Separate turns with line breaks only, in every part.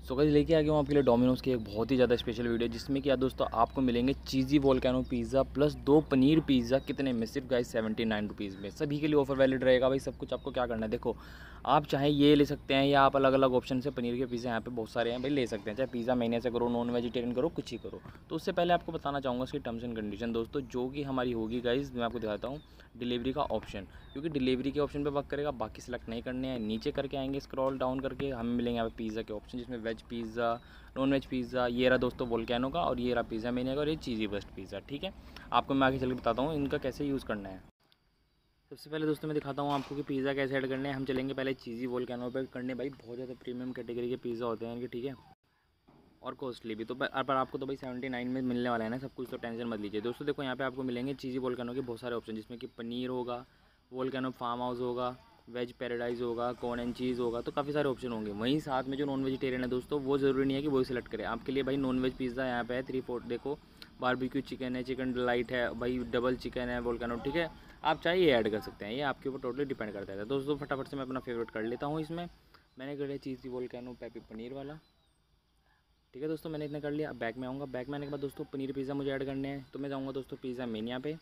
So guys लेके आ गया हूँ आपके लिए डोमिनोज़ की एक बहुत ही ज़्यादा स्पेशल वीडियो, जिसमें कि यार दोस्तों आपको मिलेंगे cheesy volcano pizza plus 2 paneer pizza. कितने में? सिर्फ गाइस 79 रुपीज़ में। सभी के लिए ऑफर वैलिड रहेगा भाई। सब कुछ आपको क्या करना है, देखो आप चाहे ये ले सकते हैं या आप अलग अलग ऑप्शन से पनीर के पिज़्ज़ा यहाँ पे बहुत सारे हैं भाई, ले सकते हैं। चाहे पिज़्ज़ा मैंने से करो, नॉन वेजिटेरियन करो, कुछ ही करो। तो उससे पहले आपको बताना चाहूँगा उसकी टर्म्स एंड कंडीशन दोस्तों, जो कि हमारी होगी गाइस। मैं आपको दिखाता हूँ डिलीवरी का ऑप्शन, क्योंकि डिलीवरी के ऑप्शन पे वर्क करेगा, बाकी सेलेक्ट नहीं करने हैं। नीचे करके आएंगे स्क्रॉल डाउन करके, हमें मिलेंगे यहाँ पे पिज़्ज़ा के ऑप्शन, जिसमें veg pizza, non veg pizza. ये रहा दोस्तों वोल्केनो का, और ये रहा पिज़्ज़ा मैनिया का, और ये चीज़ी बस्ट पिज़्ज़ा। ठीक है, आपको मैं आगे चल के बताता हूँ इनका कैसे यूज़ करना है। सबसे पहले दोस्तों मैं दिखाता हूँ आपको कि पिज़्ज़ा कैसे ऐड करने हैं। हम चलेंगे पहले चीज़ी वोल्केनो पे करने। भाई बहुत ज़्यादा प्रीमियम कैटेगरी के पिज़्ज़ा होते हैं इनके, ठीक है, और कॉस्टली भी। तो पर आपको तो भाई 79 में मिलने वाला है ना सब कुछ, तो टेंशन मत लीजिए दोस्तों। देखो यहाँ पे आपको मिलेंगे चीज़ी वोल्केनो के बहुत सारे ऑप्शन, जिसमें कि पनीर होगा, वोल्केनो फार्म हाउस होगा, वेज पैराडाइज़ होगा, कॉर्न एंड चीज़ होगा। तो काफ़ी सारे ऑप्शन होंगे। वहीं साथ में जो नॉन वेजिटेरियन है दोस्तों, वो ज़रूरी नहीं है कि वही सिलेक्ट करें। आपके लिए भाई नॉन वेज पिज़्ज़ा यहाँ पे है 3-4, देखो बारबेक्यू चिकन है, चिकन डिलाइट है भाई, डबल चिकन है वोल्केनो, ठीक है। आप चाहे ये ऐड कर सकते हैं, ये आपके ऊपर टोटली डिपेंड करता है दोस्तों। फटाफट से मैं अपना फेवरेट कर लेता हूँ इसमें। मैंने कर लिया चीज़ी वोल्केनो पेपी पनीर वाला, ठीक है दोस्तों। मैंने इतना कर लिया। अब बैक में आऊँगा। बैक में आने के बाद दोस्तों पनीर पिज़्ज़ा मुझे ऐड करने हैं, तो मैं जाऊँगा दोस्तों पिज़्ज़ा मेनिया पे।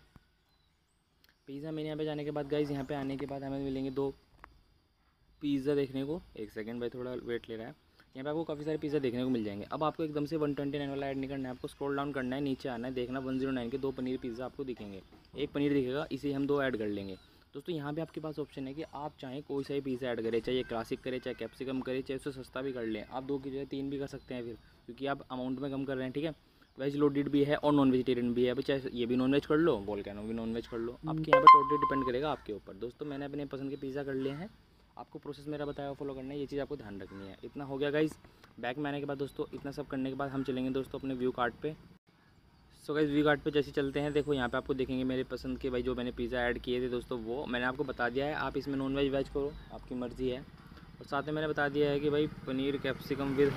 पिज़्ज़ा मेनिया पे जाने के बाद गाइज़ यहाँ पे आने के बाद हमें मिलेंगे 2 पिज़्ज़ा देखने को। एक सेकंड भाई, थोड़ा वेट ले रहा है। यहाँ पे आपको काफ़ी सारे पिज़्ज़ा देखने को मिल जाएंगे। अब आपको एकदम से 129 वाला ऐड नहीं करना है, आपको स्क्रॉल डाउन करना है, नीचे आना है, देखना 109 के 2 पनीर पिज़्ज़ा आपको दिखेंगे। एक पनीर दिखेगा, इसे हम 2 ऐड कर लेंगे दोस्तों। यहाँ पे आपके पास ऑप्शन है कि आप चाहें कोई सा ही पिज़्ज़ा ऐड करें, चाहे क्लासिक करें, चाहे कैप्सिकम करें, चाहे उससे सस्ता भी कर लें। आप 2 की जगह 3 भी कर सकते हैं फिर, क्योंकि आप अमाउंट में कम कर रहे हैं, ठीक है। वेज लोडेड भी है और नॉन वेजिटेरियन भी है, अब चाहे ये भी नॉन वेज कर लो, वोल्केनो भी नॉन वेज कर लो। आपके यहाँ पे टोटली डिपेंड करेगा आपके ऊपर दोस्तों। मैंने अपने पसंद के पिज़्ज़ा कर लिए हैं। आपको प्रोसेस मेरा बताया फॉलो करना है, ये चीज़ आपको ध्यान रखनी है। इतना हो गया गाइस। बैक में आने के बाद दोस्तों, इतना सब करने के बाद हम चलेंगे दोस्तों अपने व्यू कार्ट पे। सो गाइस व्यू कार्ट पे जैसे चलते हैं, देखो यहाँ पे आपको देखेंगे मेरे पसंद के भाई जो मैंने पिज़्ज़ा ऐड किए थे दोस्तों, वो मैंने आपको बता दिया है। आप इसमें नॉन वेज वेज करो, आपकी मर्ज़ी है। और साथ में मैंने बता दिया है कि भाई पनीर कैप्सिकम विद,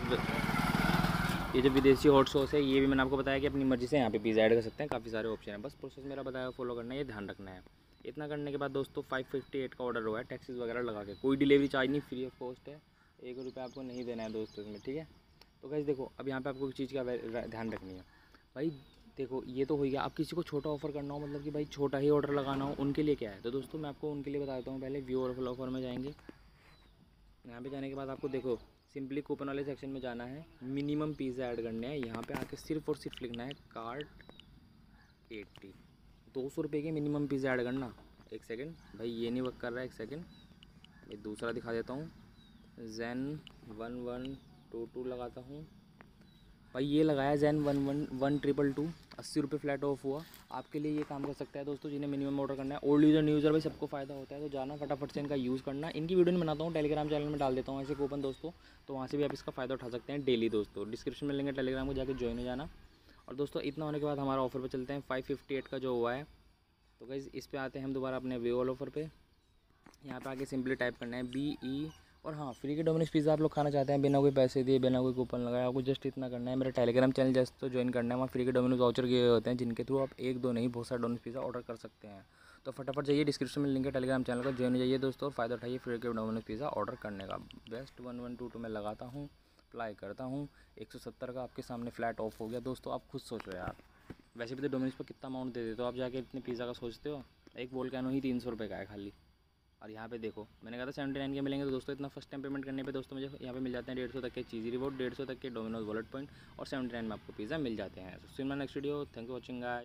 ये जो विदेशी हॉट सॉस है, ये भी मैंने आपको बताया कि अपनी मर्ज़ी से यहाँ पे पिज़्ज़ा ऐड कर सकते हैं। काफ़ी सारे ऑप्शन है, बस प्रोसेस मेरा बताया फॉलो करना है, ये ध्यान रखना है। इतना करने के बाद दोस्तों 558 का ऑर्डर हुआ है, टैक्सेस वगैरह लगा के। कोई डिलीवरी चार्ज नहीं, फ्री ऑफ कॉस्ट है। 1 रुपया आपको नहीं देना है दोस्तों इसमें, ठीक है। तो गाइस देखो, अब यहाँ पे आपको एक चीज़ का ध्यान रखनी है भाई। देखो ये तो हो गया। अब किसी को छोटा ऑफर करना हो, मतलब कि भाई छोटा ही ऑर्डर लगाना हो, उनके लिए क्या है, तो दोस्तों मैं आपको उनके लिए बता देता हूँ। पहले व्यू और ऑफर में जाएंगे। यहाँ पे जाने के बाद आपको देखो सिंपली कूपन वाले सेक्शन में जाना है, मिनिमम पिज़्ज़ा ऐड करने हैं। यहाँ पे आके सिर्फ और सिर्फ लिखना है कार्ट 80, 200 रुपये के मिनिमम पिज़्ज़ा ऐड करना। एक सेकंड भाई, ये नहीं वर्क कर रहा है, एक सेकंड भाई, दूसरा दिखा देता हूँ। जैन 1122 लगाता हूँ भाई, ये लगाया जैन 111222, 80 रुपये फ्लैट ऑफ हुआ। आपके लिए ये काम कर सकता है दोस्तों, जिन्हें मिनिमम ऑर्डर करना है। ओल्ड यूज़र न्यू यूज़र भाई सबको फ़ायदा होता है, तो जाना फटाफट से इनका यूज़ करना। इनकी वीडियो नहीं बनाता हूँ, टेलीग्राम चैनल में डाल देता हूँ ऐसे कूपन दोस्तों, तो वहाँ से भी आप इसका फ़ायदा उठा सकते हैं डेली दोस्तों। डिस्क्रिप्शन में लिंक है टेलीग्राम को, जाकर ज्वाइन हो जाना। और दोस्तों इतना होने के बाद हमारा ऑफर पर चलते हैं 558 का जो हुआ है। तो गाइस इस पर आते हैं हम दोबारा अपने वे ऑल ऑफर पे। यहाँ पे आके सिंपली टाइप करना है BE। और हाँ, फ्री के डोमिनोज पिज़्ज़ा आप लोग खाना चाहते हैं बिना कोई पैसे दिए, बिना कोई कूपन लगाए, आपको जस्ट इतना करना है, मेरा टेलीग्राम चैनल जस्ट तो ज्वाइन करना है। वहाँ फ्री के डोमिनोज वाउचर किए हुए होते हैं, जिनके थ्रू आप 1-2 नहीं बहुत सारे डोमिनोज पिज़्ज़ा ऑर्डर कर सकते हैं। तो फटाफट जाइए, डिस्क्रिप्शन में लिंक है टेलीग्राम चैनल का, ज्वाइन हो जाइए दोस्तों, और फ़ायदा उठाइए फ्री के डोमिनोज पिज़्ज़ा ऑर्डर करने का। बेस्ट 1122 में लगाता हूँ, अप्लाई करता हूँ। 170 का आपके सामने फ्लैट ऑफ हो गया दोस्तों। आप खुद सोच रहे हो यार, वैसे भी तो डोमिनोज पर कितना अमाउंट दे देते हो आप, जाके इतने पिज़्ज़ा का सोचते हो। एक वोल्केनो ही 300 रुपये का है खाली। और यहाँ पे देखो मैंने कहा था 79 के मिलेंगे, तो दोस्तों इतना फर्स्ट टाइम पेमेंट करने पे दोस्तों मुझे यहाँ पे मिल जाते हैं 150 तक के चीज़ी रिवॉर्ड, 150 तक के डोमिनोज वॉलेट पॉइंट, और 79 में आपको पिज़्ज़ा मिल जाते हैं। So see you in my next video. Thank you watching guys.